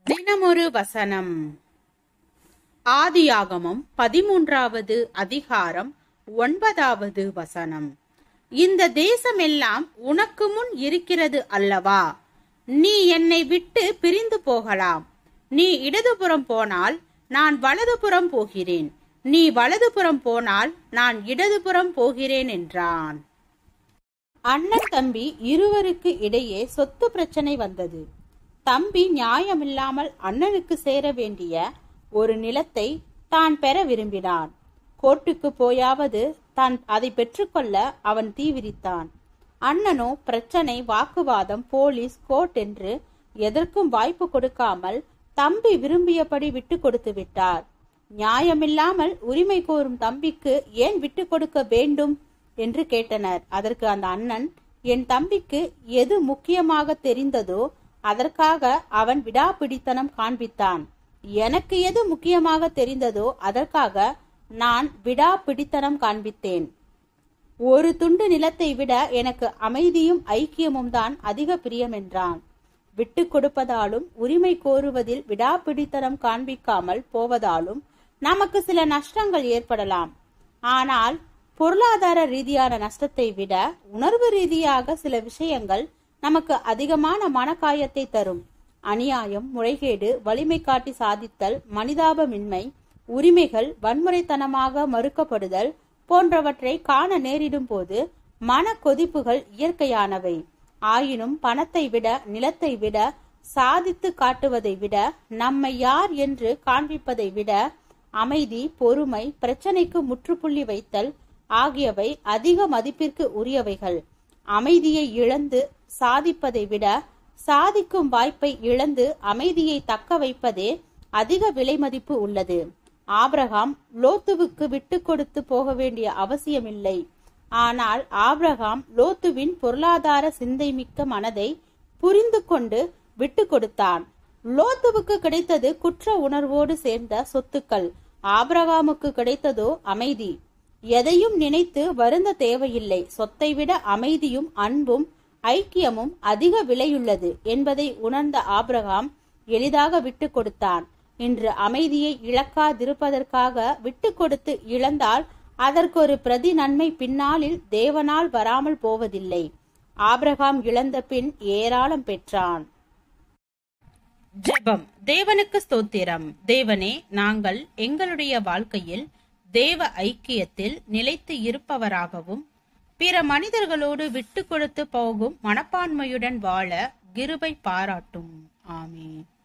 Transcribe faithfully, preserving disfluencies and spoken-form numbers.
தினமொரு வசனம். ஆதியாகமம் பதிமூன்றாவது அதிகாரம் ஒன்பதாவது வசனம். இந்த தேசமெல்லாம் உனக்கு முன் இருக்கிறது அல்லவா? நீ என்னை விட்டு பிரிந்து போகலாம். நீ இடதுபுறம் போனால் நான் வலதுபுறம் போகிறேன், நீ வலதுபுறம் போனால் நான் இடதுபுறம் போகிறேன் என்றான். அண்ணன் தம்பி இருவருக்கு இடையே சொத்து பிரச்சனை வந்தது. தம்பி நியாயமில்லாமல் அண்ணனுக்கு சேர வேண்டிய ஒரு நிலத்தை தான் பெற விரும்பினான். கோர்ட்டுக்கு போயாவது தான் அதை பெற்றுக்கொள்ள அவன் தீவிரித்தான். அண்ணனோ பிரச்சனை, வாக்குவாதம், போலீஸ், கோர்ட் என்று எதற்கும் வாய்ப்பு கொடுக்காமல் தம்பி விரும்பியபடி விட்டு கொடுத்து விட்டார். நியாயமில்லாமல் உரிமை கோரும் தம்பிக்கு ஏன் விட்டு கொடுக்க வேண்டும் என்று கேட்டனர். அதற்கு அந்த அண்ணன், என் தம்பிக்கு எது முக்கியமாக தெரிந்ததோ அதற்காக அவன் விடாப்பிடித்தனம் காண்பித்தான். எனக்கு எது முக்கியமாக தெரிந்ததோ அதற்காக நான் விடாப்பிடித்தனம் காண்பித்தேன். ஒரு துண்டு நிலத்தை விட எனக்கு அமைதியும் ஐக்கியமும் தான் அதிக பிரியம் என்றான். விட்டு கொடுப்பதாலும் உரிமை கோருவதில் விடாப்பிடித்தனம் காண்பிக்காமல் போவதாலும் நமக்கு சில நஷ்டங்கள் ஏற்படலாம். ஆனால் பொருளாதார ரீதியான நஷ்டத்தை விட உணர்வு ரீதியாக சில விஷயங்கள் நமக்கு அதிகமான மனக்காயத்தை தரும். அநியாயம், முறைகேடு, வலிமை காட்டி சாதித்தல், மனிதாபமின்மை, உரிமைகள் வன்முறைத்தனமாக மறுக்கப்படுதல் போன்றவற்றை காண நேரிடும் போது மன கொதிப்புகள் இயற்கையானவை. ஆயினும் பணத்தை விட, நிலத்தை விட, சாதித்து காட்டுவதை விட, நம்மை யார் என்று காண்பிப்பதை விட அமைதி, பொறுமை, பிரச்சனைக்கு முற்றுப்புள்ளி வைத்தல் ஆகியவை அதிக மதிப்பிற்கு உரியவைகள். அமைதியை இழந்து சாதிப்பதை விட சாதிக்கும் வாய்ப்பை இழந்து அமைதியை தக்க வைப்பதே அதிக விலை மதிப்பு உள்ளது. ஆபிரகாம் லோத்துவுக்கு விட்டு கொடுத்து போக வேண்டிய அவசியமில்லை. ஆனால் ஆபிரகாம் லோத்துவின் பொருளாதார சிந்தை மிக்க மனதை புரிந்து கொண்டு விட்டு கொடுத்தான். லோத்துவுக்கு கிடைத்தது குற்ற உணர்வோடு சேர்ந்த சொத்துக்கள். ஆபிரகாமுக்கு கிடைத்ததோ அமைதி. எதையும் நினைத்து வருந்த தேவையில்லை. சொத்தை விட அமைதியும் அன்பும் ஐக்கியமும் அதிக விலையுள்ளது என்பதை உணர்ந்த ஆபிரகாம் எளிதாக விட்டு கொடுத்தான். இன்று அமைதியை இழக்காதிருப்பதற்காக விட்டு கொடுத்து இழந்தால் அதற்கொரு பிரதி நன்மை பின்னாளில் தேவனால் வராமல் போவதில்லை. ஆபிரகாம் இழந்த பின் ஏராளம் பெற்றான். ஜெபம். தேவனுக்கு ஸ்தோத்திரம். தேவனே, நாங்கள் எங்களுடைய வாழ்க்கையில் தேவ ஐக்கியத்தில் நிலைத்து இருப்பவராகவும் பிற மனிதர்களோடு விட்டு கொடுத்து போகும் மனப்பான்மையுடன் வாழ கிருபை பாராட்டும். ஆமென்.